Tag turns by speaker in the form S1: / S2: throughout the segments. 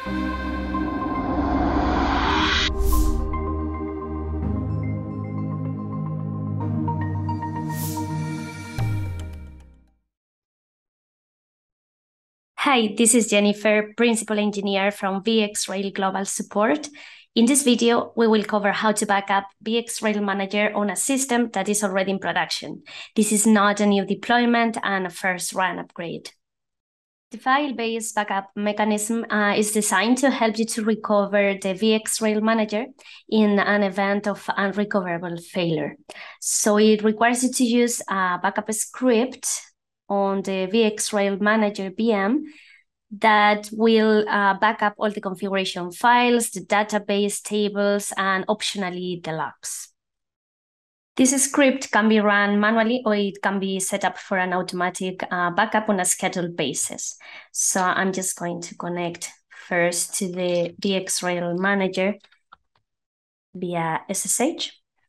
S1: Hi, this is Jennifer, Principal Engineer from VxRail Global Support. In this video, we will cover how to back up VxRail Manager on a system that is already in production. This is not a new deployment and a first run upgrade. The file-based backup mechanism is designed to help you to recover the VxRail Manager in an event of unrecoverable failure. So it requires you to use a backup script on the VxRail Manager VM that will back up all the configuration files, the database tables, and optionally the logs. This script can be run manually or it can be set up for an automatic backup on a scheduled basis. So I'm just going to connect first to the VxRail Manager via SSH.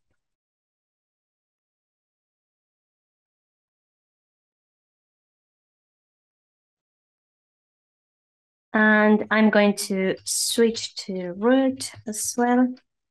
S1: And I'm going to switch to root as well.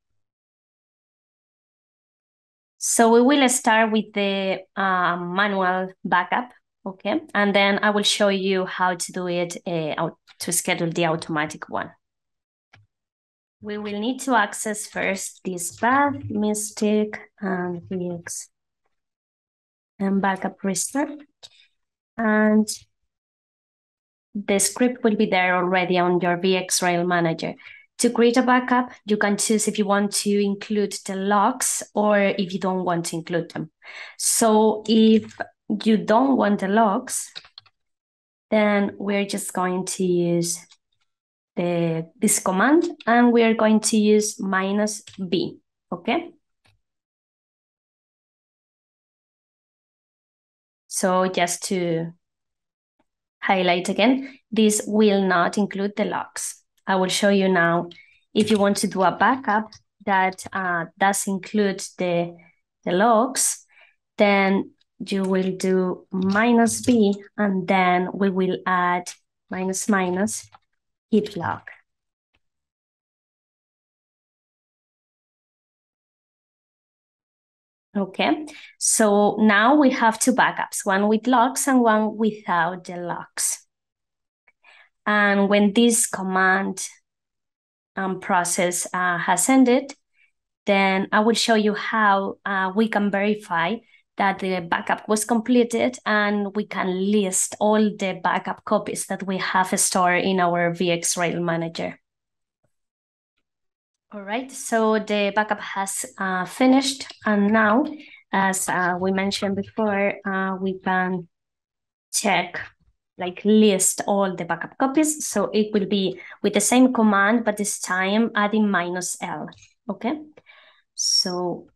S1: So we will start with the manual backup, okay? And then I will show you how to do it to schedule the automatic one. We will need to access first this path, Mystic and VX and backup restart. And the script will be there already on your VxRail Manager. To create a backup, you can choose if you want to include the logs or if you don't want to include them. So if you don't want the logs, then we're just going to use this command and we are going to use -b, okay? So just to highlight again, this will not include the logs. I will show you now if you want to do a backup that does include the logs, then you will do -b and then we will add -- keep log. Okay, so now we have two backups, one with logs and one without the logs. And when this command process has ended, then I will show you how we can verify that the backup was completed and we can list all the backup copies that we have stored in our VxRail Manager. All right, so the backup has finished, and now, as we mentioned before, we can check, like list all the backup copies. So it will be with the same command, but this time adding -l, okay? So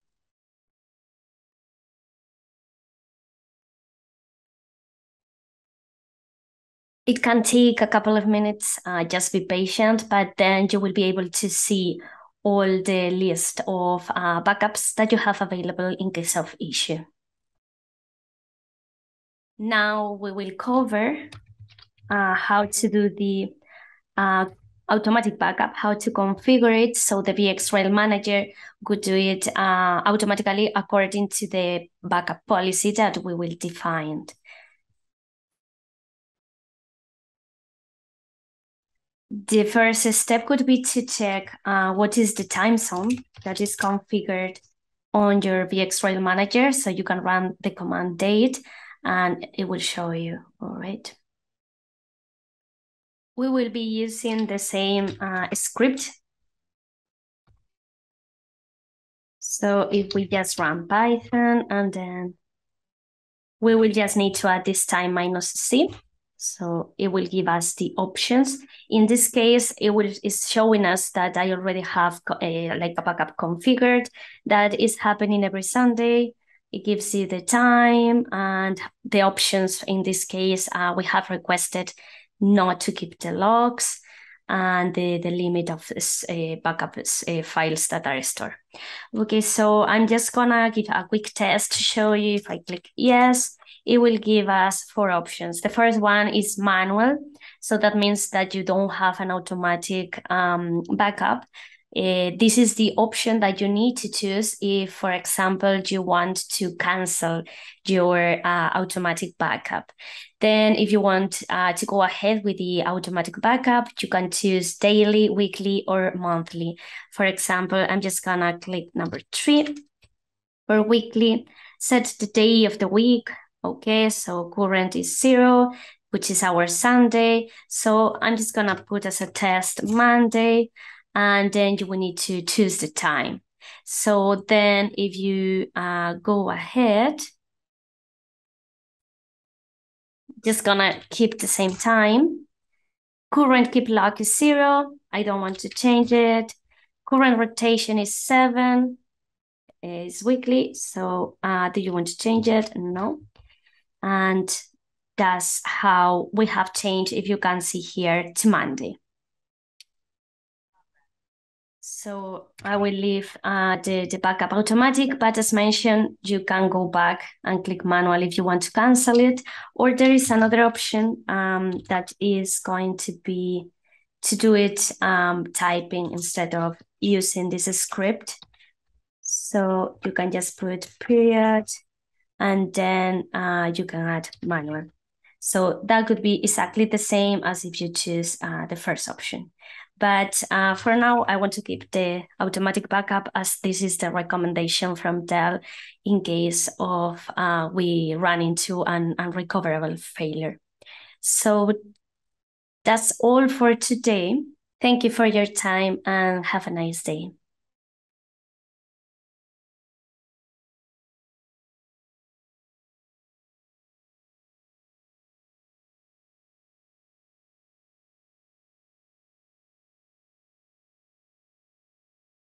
S1: it can take a couple of minutes, just be patient, but then you will be able to see all the list of backups that you have available in case of issue. Now we will cover how to do the automatic backup, how to configure it so the VxRail Manager could do it automatically according to the backup policy that we will define. The first step could be to check what is the time zone that is configured on your VxRail Manager, so you can run the command date and it will show you, all right? We will be using the same script. So if we just run Python and then we will just need to add this time -c. So it will give us the options. In this case, it's showing us that I already have like a backup configured that is happening every Sunday. It gives you the time and the options. In this case, we have requested not to keep the logs and the limit of backup files that are stored. Okay, so I'm just gonna give a quick test to show you. If I click yes, it will give us 4 options. The first one is manual. So that means that you don't have an automatic backup. This is the option that you need to choose if, for example, you want to cancel your automatic backup. Then if you want to go ahead with the automatic backup, you can choose daily, weekly, or monthly. For example, I'm just gonna click number 3 for weekly, set the day of the week. Okay, so current is 0, which is our Sunday. So I'm just gonna put as a test Monday, and then you will need to choose the time. So then if you go ahead, just gonna keep the same time. Current keep lock is 0. I don't want to change it. Current rotation is 7. Is weekly. So do you want to change it? No. And that's how we have changed, if you can see here, to Monday. So I will leave the backup automatic, but as mentioned, you can go back and click manual if you want to cancel it. Or there is another option that is going to be to do it typing instead of using this script. So you can just put period, and then you can add manual. So that could be exactly the same as if you choose the first option. But for now, I want to keep the automatic backup, as this is the recommendation from Dell in case of we run into an unrecoverable failure. So that's all for today. Thank you for your time and have a nice day.